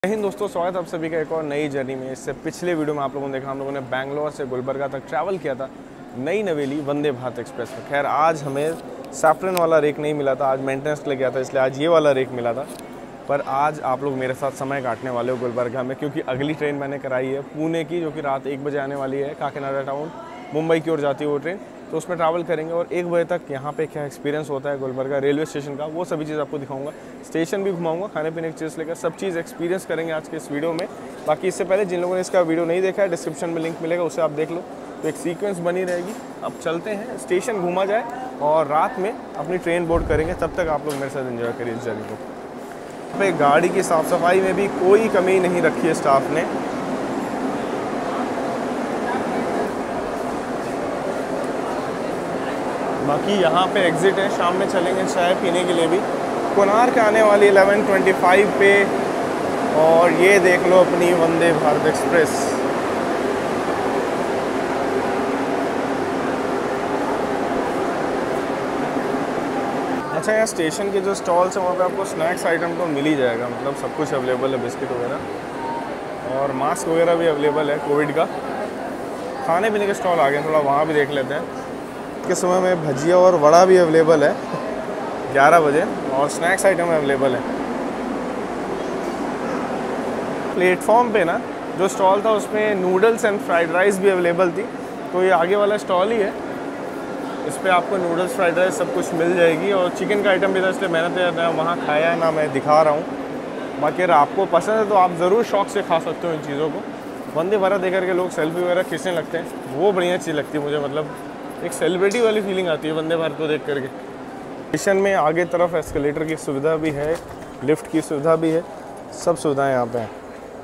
हिंद दोस्तों, स्वागत है आप सभी का एक और नई जर्नी में। इससे पिछले वीडियो में आप लोगों ने देखा हम लोगों ने बैंगलोर से गुलबर्गा तक ट्रैवल किया था नई नवेली वंदे भारत एक्सप्रेस में। खैर आज हमें सैफरन वाला रेक नहीं मिला था, आज मेंटेनेंस के लिए गया था इसलिए आज ये वाला रेक मिला था। पर आज आप लोग मेरे साथ समय काटने वाले हो गुलबर्गा में, क्योंकि अगली ट्रेन मैंने कराई है पुणे की, जो कि रात 1 बजे आने वाली है। काकीनाडा टाउन मुंबई की ओर जाती है वो ट्रेन, तो उसमें ट्रैवल करेंगे और 1 बजे तक यहाँ पे क्या एक्सपीरियंस होता है गुलबर्गा रेलवे स्टेशन का, वो सभी चीज़ आपको दिखाऊंगा। स्टेशन भी घुमाऊंगा, खाने पीने की चीज़ लेकर सब चीज़ एक्सपीरियंस करेंगे आज के इस वीडियो में। बाकी इससे पहले जिन लोगों ने इसका वीडियो नहीं देखा है, डिस्क्रिप्शन में लिंक मिलेगा, उसे आप देख लो, तो एक सीक्वेंस बनी रहेगी। अब चलते हैं, स्टेशन घूमा जाए और रात में अपनी ट्रेन बोर्ड करेंगे। तब तक आप लोग मेरे साथ एंजॉय करिए इस जर्नी को। यहाँ पे गाड़ी की साफ़ सफाई में भी कोई कमी नहीं रखी है स्टाफ ने। बाकी यहाँ पे एग्ज़िट है, शाम में चलेंगे चाय पीने के लिए भी। कोणार्क आने वाली 11:25 पे, और ये देख लो अपनी वंदे भारत एक्सप्रेस। अच्छा, यहाँ स्टेशन के जो स्टॉल्स हैं वहाँ पे आपको स्नैक्स आइटम तो मिल ही जाएगा, मतलब सब कुछ अवेलेबल है, बिस्किट वगैरह और मास्क वगैरह भी अवेलेबल है कोविड का। खाने पीने के स्टॉल आ गए, थोड़ा वहाँ भी देख लेते हैं। के समय में भजिया और वड़ा भी अवेलेबल है 11 बजे, और स्नैक्स आइटम अवेलेबल है। प्लेटफॉर्म पे ना जो स्टॉल था उसमें नूडल्स एंड फ्राइड राइस भी अवेलेबल थी, तो ये आगे वाला स्टॉल ही है। इस पर आपको नूडल्स फ्राइड राइस सब कुछ मिल जाएगी, और चिकन का आइटम भी था, इसलिए मैंने तो ना वहाँ खाया ना मैं दिखा रहा हूँ। बाकी अगर आपको पसंद है तो आप ज़रूर शौक से खा सकते हो इन चीज़ों को। वंदे भारत देख करके लोग सेल्फी वगैरह खींचने लगते हैं, वो बढ़िया चीज़ लगती है मुझे, मतलब एक सेलिब्रिटी वाली फीलिंग आती है वंदे भारत को देख करके। स्टेशन में आगे तरफ एस्केलेटर की सुविधा भी है, लिफ्ट की सुविधा भी है, सब सुविधाएं यहाँ पे हैं।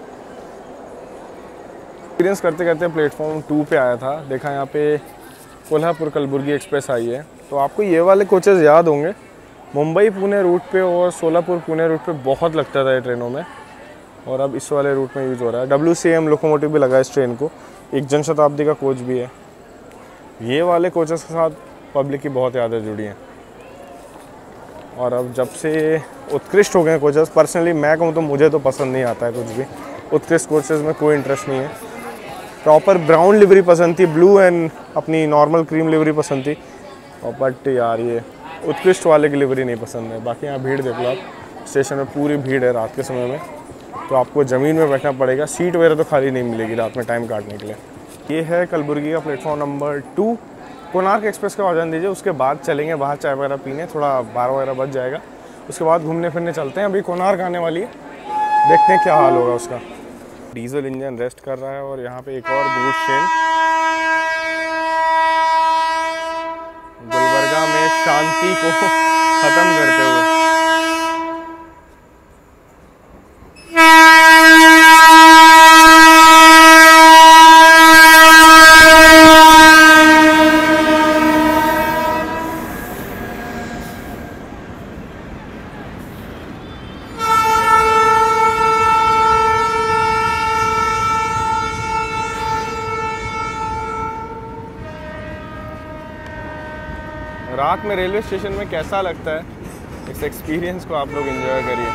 एक्सपीरियंस करते करते प्लेटफॉर्म 2 पे आया था, देखा यहाँ पे कोल्हापुर कलबुर्गी एक्सप्रेस आई है। तो आपको ये वाले कोचेज़ याद होंगे, मुंबई पुणे रूट पे और सोलापुर पुणे रूट पे बहुत लगता था ये ट्रेनों में, और अब इस वाले रूट में यूज़ हो रहा है। WCM लोकोमोटिव भी लगा है इस ट्रेन को, एक जनशताब्दी का कोच भी है। ये वाले कोचेस के साथ पब्लिक की बहुत यादें जुड़ी हैं, और अब जब से उत्कृष्ट हो गए हैं कोचेस, पर्सनली मैं कहूँ तो मुझे तो पसंद नहीं आता है कुछ भी। उत्कृष्ट कोचेस में कोई इंटरेस्ट नहीं है। प्रॉपर ब्राउन लिवरी पसंद थी, ब्लू एंड अपनी नॉर्मल क्रीम लिवरी पसंद थी, और बट यार ये उत्कृष्ट वाले की लिवरी नहीं पसंद है। बाकी यहाँ भीड़ देख लो आप, स्टेशन में पूरी भीड़ है रात के समय में, तो आपको ज़मीन में बैठना पड़ेगा, सीट वगैरह तो खाली नहीं मिलेगी रात में टाइम काटने के लिए। ये है कलबुर्गी का प्लेटफॉर्म नंबर 2। कोणार्क एक्सप्रेस का ऑर्डर दीजिए, उसके बाद चलेंगे बाहर चाय वगैरह पीने, थोड़ा 12 वगैरह बज जाएगा, उसके बाद घूमने फिरने चलते हैं। अभी कोणार्क आने वाली है, देखते हैं क्या हाल होगा उसका। डीजल इंजन रेस्ट कर रहा है, और यहाँ पे एक और गुड्स ट्रेन गुलबर्गा में शांति को ख़त्म करते हुए। रात में रेलवे स्टेशन में कैसा लगता है, इस एक्सपीरियंस को आप लोग एंजॉय करिए।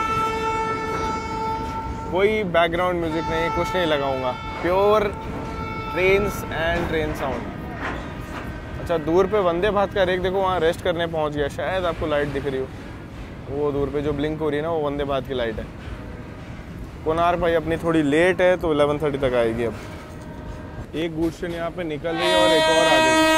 कोई बैकग्राउंड म्यूजिक नहीं, कुछ नहीं लगाऊंगा, pure trains and train sound. अच्छा, दूर पे वंदे भारत का रेक देखो, वहाँ रेस्ट करने पहुँच गया, शायद आपको लाइट दिख रही हो, वो दूर पे जो ब्लिंक हो रही है ना, वो वंदे भारत की लाइट है। कोणार्क भाई अपनी थोड़ी लेट है, तो 11:30 तक आएगी। अब एक गुड्स ट्रेन यहाँ पे निकल रही है और एक और आ गई।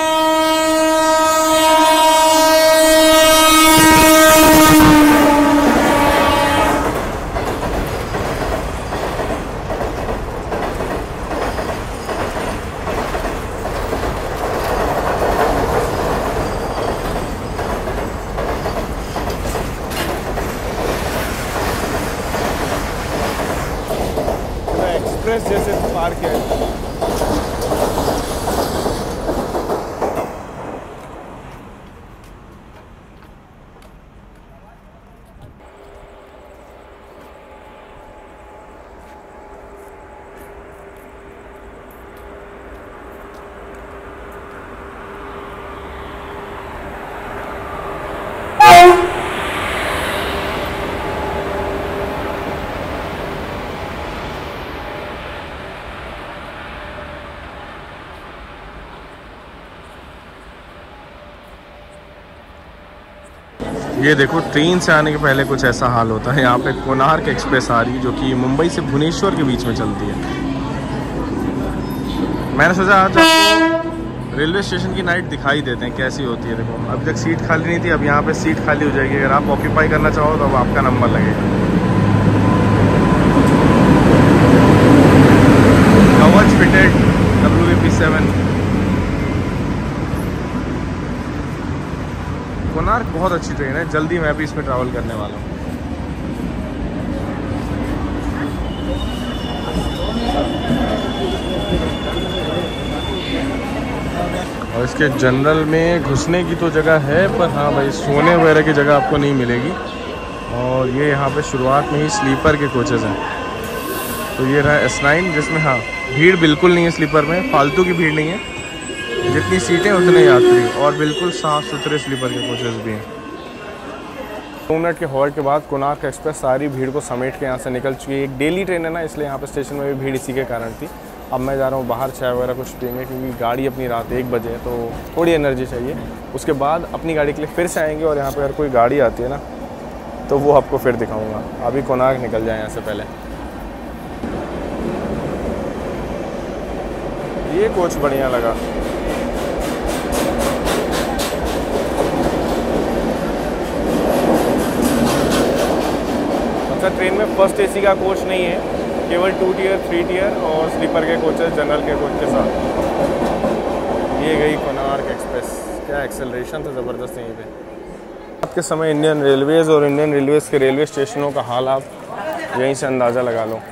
एक्सप्रेस जैसे पार्क है। ये देखो, ट्रेन से आने के पहले कुछ ऐसा हाल होता है। यहाँ पे कोणार्क एक्सप्रेस आ रही है जो कि मुंबई से भुवनेश्वर के बीच में चलती है। मैंने सोचा आज आपको रेलवे स्टेशन की नाइट दिखाई देते हैं कैसी होती है। देखो अभी तक सीट खाली नहीं थी, अब यहाँ पे सीट खाली हो जाएगी। अगर आप ऑक्यूपाई करना चाहो तो अब आपका नंबर लगेगा। कवच फिटेड WVP7। कोणार्क बहुत अच्छी ट्रेन है, जल्दी मैं भी इसमें ट्रैवल करने वाला हूँ। और इसके जनरल में घुसने की तो जगह है, पर हाँ भाई सोने वगैरह की जगह आपको नहीं मिलेगी। और ये यहाँ पे शुरुआत में ही स्लीपर के कोचेज़ हैं। तो ये रहा S9, जिसमें हाँ भीड़ बिल्कुल नहीं है स्लीपर में, फालतू की भीड़ नहीं है। जितनी सीटें उतने यात्री, और बिल्कुल साफ़ सुथरे स्लीपर के कोचेज़ भी हैं। 2 मिनट के हॉल्ट के बाद कोणार्क एक्सप्रेस सारी भीड़ को समेट के यहाँ से निकल चुकी है। एक डेली ट्रेन है ना, इसलिए यहाँ पे स्टेशन में भी भीड़ इसी के कारण थी। अब मैं जा रहा हूँ बाहर चाय वगैरह कुछ पियेंगे, क्योंकि गाड़ी अपनी रात 1 बजे है, तो थोड़ी एनर्जी चाहिए। उसके बाद अपनी गाड़ी के लिए फिर से आएंगे, और यहाँ पे अगर कोई गाड़ी आती है ना तो वो आपको फिर दिखाऊँगा। अभी कोणार्क निकल जाए यहाँ से पहले। ये कोच बढ़िया लगा। अच्छा, ट्रेन में फर्स्ट AC का कोच नहीं है, केवल 2 टियर 3 टियर और स्लीपर के कोचेस जनरल के कोच के साथ। ये गई कोणार्क एक्सप्रेस। क्या एक्सेलरेशन था ज़बरदस्त यहीं पे। रात के समय इंडियन रेलवेज़ और इंडियन रेलवेज़ के रेलवे स्टेशनों का हाल आप यहीं से अंदाज़ा लगा लो।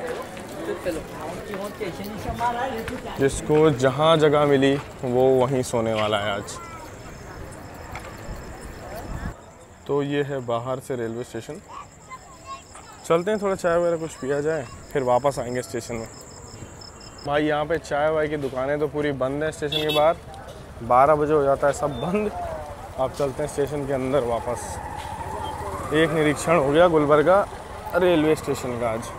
जिसको जहाँ जगह मिली वो वहीं सोने वाला है आज। तो ये है बाहर से रेलवे स्टेशन। चलते हैं, थोड़ा चाय वगैरह कुछ पिया जाए, फिर वापस आएंगे स्टेशन में। भाई यहाँ पे चाय वाय की दुकानें तो पूरी बंद हैं स्टेशन के बाहर। 12 बजे हो जाता है सब बंद। आप चलते हैं स्टेशन के अंदर वापस। एक निरीक्षण हो गया गुलबर्गा रेलवे स्टेशन का आज।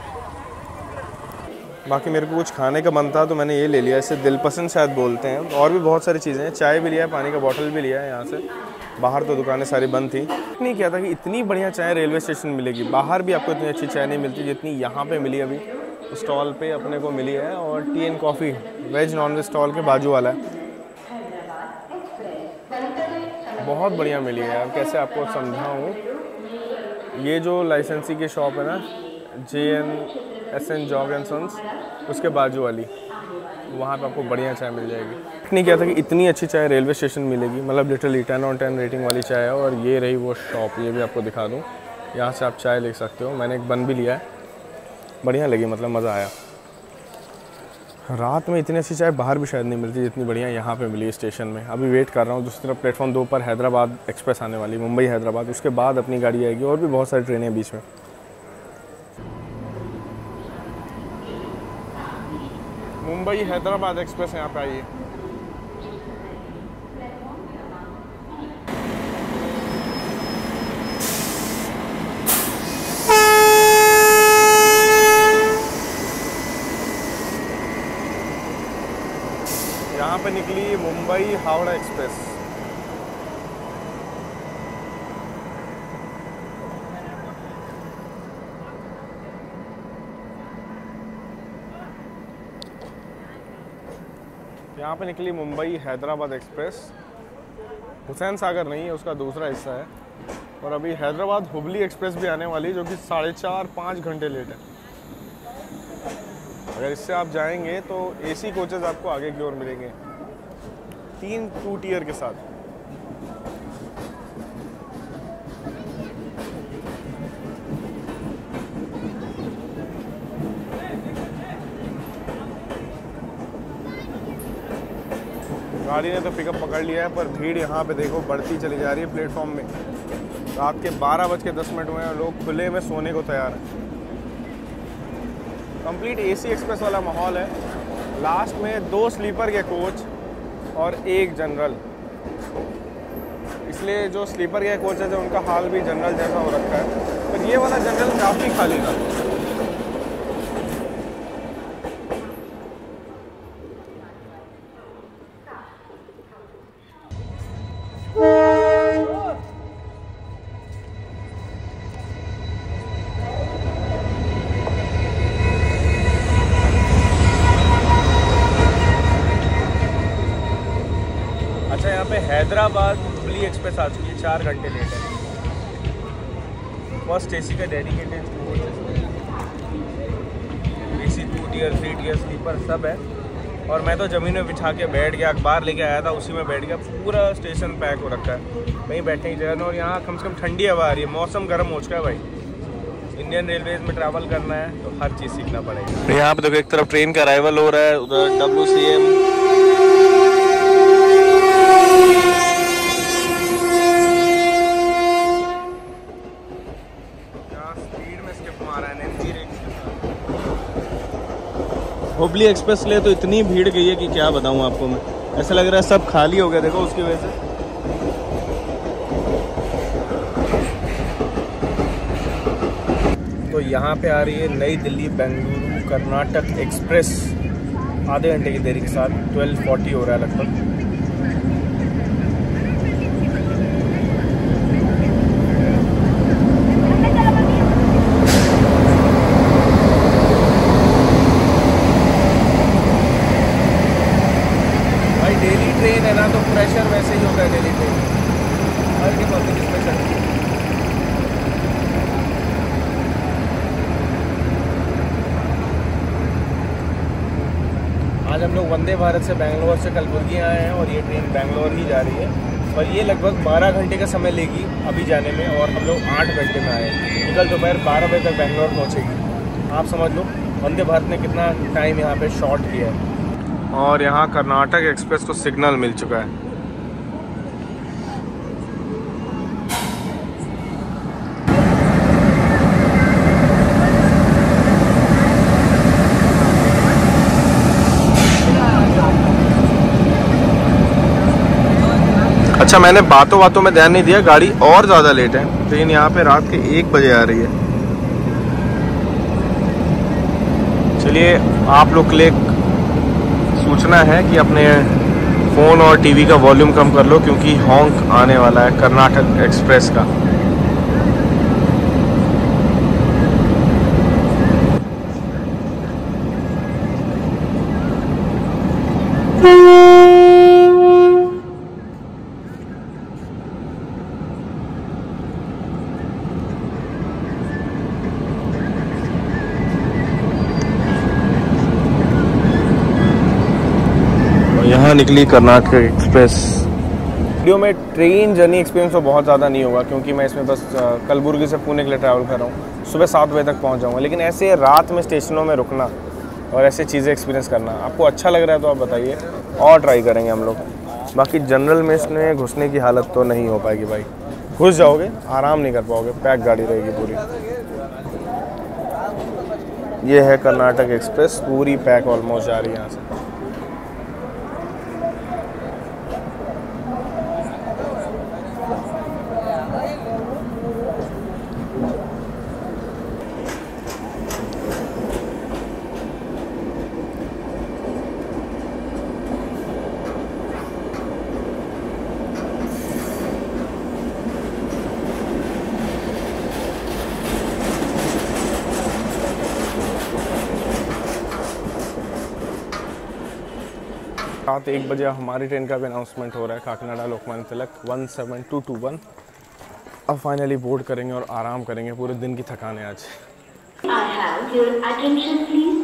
बाकी मेरे को कुछ खाने का मन था तो मैंने ये ले लिया, इसे दिलपसंद शायद बोलते हैं। और भी बहुत सारी चीज़ें हैं, चाय भी लिया है, पानी का बॉटल भी लिया है यहाँ से। बाहर तो दुकानें सारी बंद थी। नहीं किया था कि इतनी बढ़िया चाय रेलवे स्टेशन मिलेगी। बाहर भी आपको इतनी अच्छी चाय नहीं मिलती जितनी यहाँ पे मिली। अभी स्टॉल पे अपने को मिली है। और tea and coffee veg non veg stall के बाजू वाला है, बहुत बढ़िया मिली है यार। कैसे आपको समझाऊँ, ये जो लाइसेंसी की शॉप है ना, JNSN जॉग एंड सन्स, उसके बाजू वाली, वहाँ पे आपको बढ़िया चाय मिल जाएगी। नहीं किया था कि इतनी अच्छी चाय रेलवे स्टेशन मिलेगी, मतलब लिटरली 10 on 10 रेटिंग वाली चाय है। और ये रही वो शॉप, ये भी आपको दिखा दूँ। यहाँ से आप चाय ले सकते हो। मैंने एक बन भी लिया है, बढ़िया लगी, मतलब मज़ा आया। रात में इतनी अच्छी चाय बाहर भी शायद नहीं मिलती जितनी बढ़िया यहाँ पे मिली स्टेशन में। अभी वेट कर रहा हूँ। दूसरी तरफ प्लेटफॉर्म 2 पर हैदराबाद एक्सप्रेस आने वाली, मुंबई हैदराबाद। उसके बाद अपनी गाड़ी आएगी, और भी बहुत सारी ट्रेनें बीच में। मुंबई हैदराबाद एक्सप्रेस यहाँ पे आई है। यहाँ पे निकली मुंबई हावड़ा एक्सप्रेस। यहाँ पे निकली मुंबई हैदराबाद एक्सप्रेस। हुसैन सागर नहीं है, उसका दूसरा हिस्सा है। और अभी हैदराबाद हुबली एक्सप्रेस भी आने वाली है, जो कि 4.5-5 घंटे लेट है। अगर इससे आप जाएंगे तो AC कोचेस आपको आगे की ओर मिलेंगे, 3 2 टियर के साथ। गाड़ी ने तो पिकअप पकड़ लिया है, पर भीड़ यहाँ पे देखो बढ़ती चली जा रही है प्लेटफॉर्म में। रात के 12:10 हुए हैं, लोग खुले में सोने को तैयार हैं। कंप्लीट AC एक्सप्रेस वाला माहौल है। लास्ट में 2 स्लीपर के कोच और 1 जनरल। इसलिए जो स्लीपर के कोच है, उनका हाल भी जनरल जैसा हो रखा है। पर ये वाला जनरल काफ़ी खाली था। हैदराबाद हुबली एक्सप्रेस आ चुकी है, 4 घंटे लेट है। फर्स्ट AC का dedicated AC 2 tier 3 tier sleeper सब है। और मैं तो ज़मीन में बिछा के बैठ गया, अखबार लेके आया था, उसी में बैठ गया। पूरा स्टेशन पैक हो रखा है, कहीं बैठने की जगह नहीं। और यहाँ कम से कम ठंडी हवा आ रही है, मौसम गर्म हो चुका है भाई। इंडियन रेलवेज में ट्रैवल करना है तो हर चीज़ सीखना पड़ेगा। यहाँ पे देखो, एक तरफ ट्रेन का अराइवल हो रहा है, उधर WCM। स्पीड में स्किप मारा है हुबली एक्सप्रेस ले तो इतनी भीड़ गई है कि क्या बताऊँ आपको मैं। ऐसा लग रहा है सब खाली हो गया, देखो उसकी वजह से। तो यहाँ पे आ रही है नई दिल्ली बेंगलुरु कर्नाटक एक्सप्रेस, आधे घंटे की देरी के साथ। 12:40 हो रहा है लगभग। भाई डेली ट्रेन है ना, तो प्रेशर वैसे ही होता है डेली ट्रेन, हर के पब्लिक इसमें चलती है। आज हम लोग वंदे भारत से बेंगलोर से कलबुर्गी आए हैं और ये ट्रेन बेंगलोर ही जा रही है। और ये लगभग 12 घंटे का समय लेगी अभी जाने में, और हम लोग 8 घंटे में आए। कल दोपहर 12 बजे तक बेंगलोर पहुँचेगी। आप समझ लो वंदे भारत ने कितना टाइम यहाँ पे शॉर्ट किया है। और यहाँ कर्नाटक एक्सप्रेस को सिग्नल मिल चुका है। अच्छा, मैंने बातों में ध्यान नहीं दिया, गाड़ी और ज़्यादा लेट है। ट्रेन यहाँ पे रात के 1 बजे आ रही है। चलिए, आप लोग के लिए सूचना है कि अपने फ़ोन और टीवी का वॉल्यूम कम कर लो, क्योंकि हॉन्क आने वाला है कर्नाटक एक्सप्रेस का। यहाँ निकली कर्नाटक एक्सप्रेस। वीडियो में ट्रेन जर्नी एक्सपीरियंस तो बहुत ज़्यादा नहीं होगा, क्योंकि मैं इसमें बस कलबुर्गी से पुणे के लिए ट्रैवल कर रहा हूँ। सुबह 7 बजे तक पहुँच जाऊँगा। लेकिन ऐसे रात में स्टेशनों में रुकना और ऐसे चीज़ें एक्सपीरियंस करना आपको अच्छा लग रहा है तो आप बताइए, और ट्राई करेंगे हम लोग। बाकी जनरल में इसमें घुसने की हालत तो नहीं हो पाएगी भाई। घुस जाओगे, आराम नहीं कर पाओगे, पैक गाड़ी रहेगी पूरी। ये है कर्नाटक एक्सप्रेस, पूरी पैक ऑलमोस्ट जा रही है यहाँ से। रात 1 बजे हमारी ट्रेन का भी अनाउंसमेंट हो रहा है, काकीनाडा लोकमान्य तिलक 17221। अब फाइनली बोर्ड करेंगे और आराम करेंगे, पूरे दिन की थकान है आज। I have your attention please.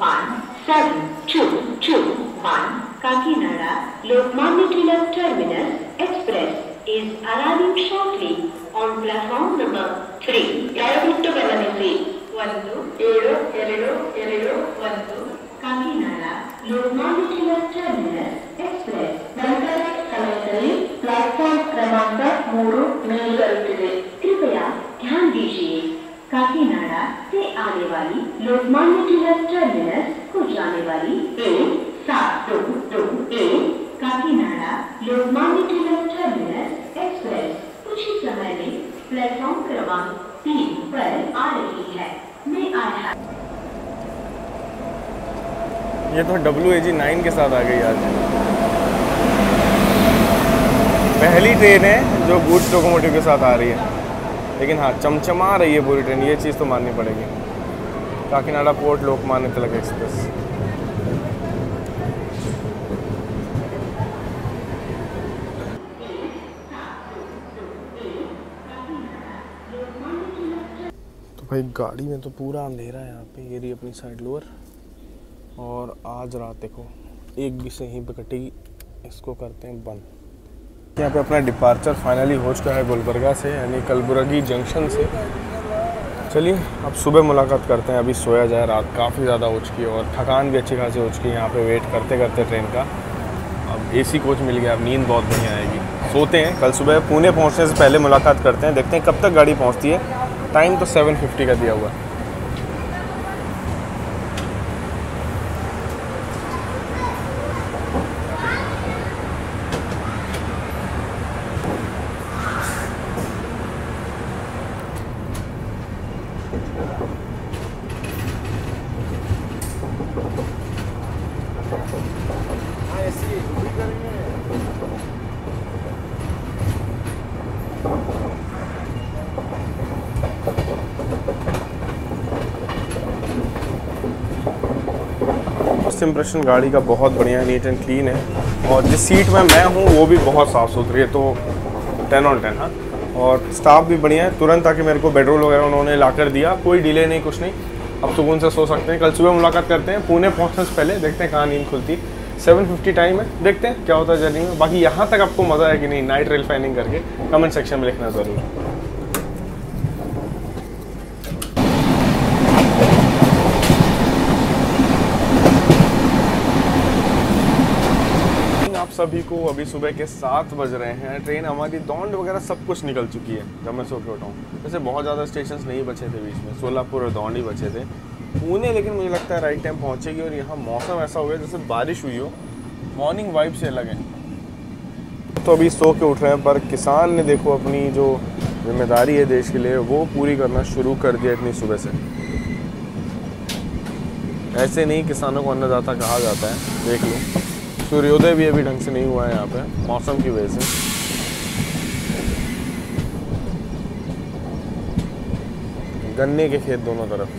17221 Kakinada Lokmanya Tilak Terminus Express is arriving shortly on platform number 3. ದಯವಿಟ್ಟು ಗಮನಿಸಿ. 17221 ಕಾಕಿನಾಡ ಲೋಕಮಾನ್ಯ ತಿಲಕ್ ಟರ್ಮಿನಸ್ ಎಕ್ಸ್ಪ್ರೆಸ್ ನಂತರ ಸಮಯದಲ್ಲಿ प्लेटफॉर्म क्रमांक 3 में चलती। कृपया ध्यान दीजिए, काकीनाडा से आने वाली लोकमान्य तिलक टर्मिनस को जाने वाली 17221 काकीनाडा लोकमान्य तिलक टर्मिनस एक्सप्रेस कुछ ही समय में प्लेटफॉर्म क्रमांक 3 पर आ रही है। ये तो WAG 9 के साथ आ गई आज। पहली ट्रेन है जो गुड्स लोकोमोटिव के साथ आ रही है, लेकिन हाँ चमचमा रही है पूरी ट्रेन, ये चीज़ तो माननी पड़ेगी। Kakinada port Lokmanya Tilak express. भाई गाड़ी में तो पूरा अंधेरा है यहाँ पे। ये रही अपनी साइड लोअर, और आज रात देखो एक भी से यहीं पे कटेगी, इसको करते हैं बंद। यहाँ पे अपना डिपार्चर फाइनली हो चुका है गुलबर्गा से, यानी कलबुर्गी जंक्शन से। चलिए अब सुबह मुलाकात करते हैं। अभी सोया जाए, रात काफ़ी ज़्यादा हो चुकी है और थकान भी अच्छी खासी हो चुकी है यहाँ पे वेट करते करते ट्रेन का। अब एसी कोच मिल गया, अब नींद बहुत बढ़िया आएगी। सोते हैं, कल सुबह पुणे पहुँचने से पहले मुलाकात करते हैं, देखते हैं कब तक गाड़ी पहुँचती है। टाइम तो 7:50 का दिया हुआ है। फर्स्ट इंप्रेशन गाड़ी का बहुत बढ़िया है, नीट एंड क्लीन है, और जिस सीट में मैं हूँ वो भी बहुत साफ़ सुथरी है, तो 10 on 10। हाँ, और स्टाफ भी बढ़िया है। तुरंत आके मेरे को बेडरोल वगैरह उन्होंने ला कर दिया, कोई डिले नहीं, कुछ नहीं। अब सुकून से सो सकते हैं। कल सुबह मुलाकात करते हैं पुणे पहुँचने से पहले, देखते हैं कहाँ नींद खुलती। 7:50 टाइम है, देखते हैं क्या होता है जर्नी में। बाकी यहाँ तक आपको मज़ा है कि नहीं नाइट रेल फैनिंग करके, कमेंट सेक्शन में लिखना ज़रूर। आप सभी को अभी सुबह के 7 बज रहे हैं। ट्रेन हमारी दौंड वगैरह सब कुछ निकल चुकी है जब मैं सो के उठाऊँ। वैसे बहुत ज़्यादा स्टेशन नहीं बचे थे बीच में, सोलापुर और दौंड ही बचे थे। पुणे लेकिन मुझे लगता है राइट टाइम पहुँचेगी, और यहाँ मौसम ऐसा हो गया जैसे बारिश हुई हो, मॉर्निंग वाइब से अलग है। तो अभी सो के उठ रहे हैं, पर किसान ने देखो अपनी जो जिम्मेदारी है देश के लिए वो पूरी करना शुरू कर दिया इतनी सुबह से। ऐसे नहीं किसानों को अन्नदाता कहा जाता है, देख लो। सूर्योदय भी अभी ढंग से नहीं हुआ है यहाँ पे मौसम की वजह से। गन्ने के खेत दोनों तरफ।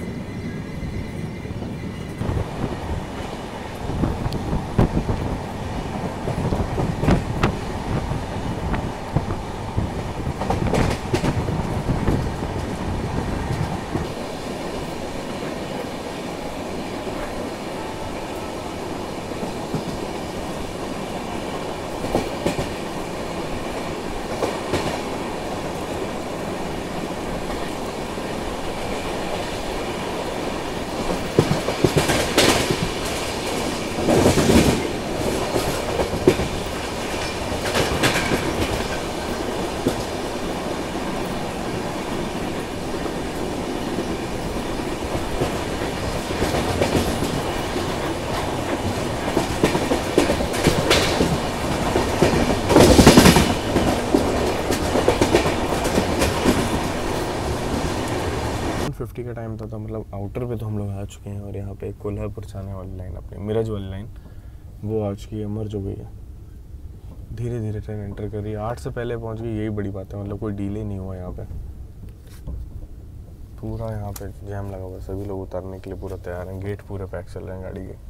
का टाइम था, तो मतलब आउटर पे तो हम लोग आ चुके हैं, और यहाँ पे कोल्हापुर जाने वाली लाइन, अपनी मिरज वाली लाइन, वो आ चुकी है, मर्ज हो गई है। धीरे धीरे ट्रेन एंटर कर रही है, 8 से पहले पहुँच गई, यही बड़ी बात है। मतलब कोई डिले नहीं हुआ यहाँ पे। पूरा यहाँ पे जैम लगा हुआ है, सभी लोग उतरने के लिए पूरा तैयार हैं। गेट पूरे पैक चल रहे हैं गाड़ी के।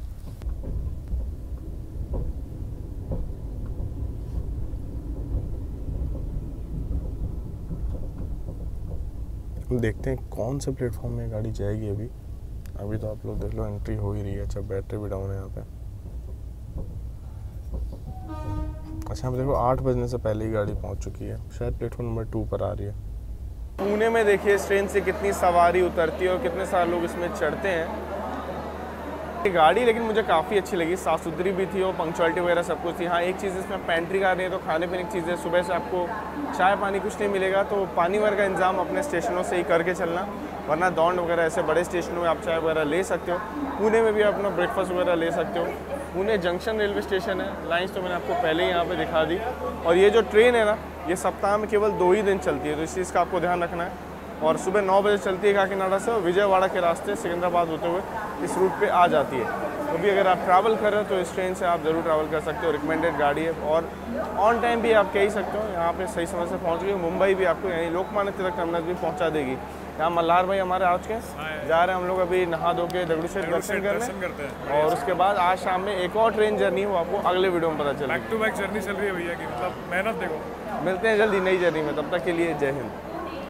देखते हैं कौन से प्लेटफॉर्म में गाड़ी जाएगी। अभी तो आप लोग देख लो एंट्री हो ही रही है। अच्छा, बैटरी भी डाउन है यहाँ पे। अच्छा, यहाँ पे देखो 8 बजने से पहले ही गाड़ी पहुँच चुकी है, शायद प्लेटफॉर्म नंबर 2 पर आ रही है। पुणे में देखिए इस ट्रेन से कितनी सवारी उतरती है और कितने सारे लोग इसमें चढ़ते हैं। गाड़ी लेकिन मुझे काफ़ी अच्छी लगी, साफ़ सुथरी भी थी और पंक्चुअलिटी वगैरह सब कुछ थी। हाँ, एक चीज़ इसमें पेंट्री का नहीं है, तो खाने पीने की चीज़ें सुबह से आपको चाय पानी कुछ नहीं मिलेगा, तो पानी वगैरह का इंतजाम अपने स्टेशनों से ही करके चलना, वरना दौंड वगैरह ऐसे बड़े स्टेशनों में आप चाय वगैरह ले सकते हो। पुणे में भी आप अपना ब्रेकफास्ट वगैरह ले सकते हो। पुणे जंक्शन रेलवे स्टेशन है, लाइन्स तो मैंने आपको पहले ही यहाँ पर दिखा दी। और ये जो ट्रेन है ना, ये सप्ताह में केवल 2 ही दिन चलती है, तो इस चीज़ का आपको ध्यान रखना है। और सुबह 9 बजे चलती है काकीनाडा से, और विजयवाड़ा के रास्ते सिकंदराबाद होते हुए इस रूट पे आ जाती है। तो भी अगर आप ट्रैवल कर रहे हो तो इस ट्रेन से आप ज़रूर ट्रैवल कर सकते हो। रिकमेंडेड गाड़ी है, और ऑन टाइम भी आप कह ही सकते हो, यहाँ पे सही समय से पहुँच गई। मुंबई भी आपको यहीं लोकमान्य तिलक टर्मिनस भी पहुँचा देगी। यहाँ मल्हार भाई हमारे आज के जा रहे हैं, हम लोग अभी नहा धो के दगड़ूशेठ दर्शन करते हैं, और उसके बाद आज शाम में एक और ट्रेन जर्नी हो, आपको अगले वीडियो में पता चलेगा। बैक टू बैक जर्नी चल रही है भैया की, मतलब मेहनत देखो। मिलते हैं जल्दी नई जर्नी में, तब तक के लिए जय हिंद।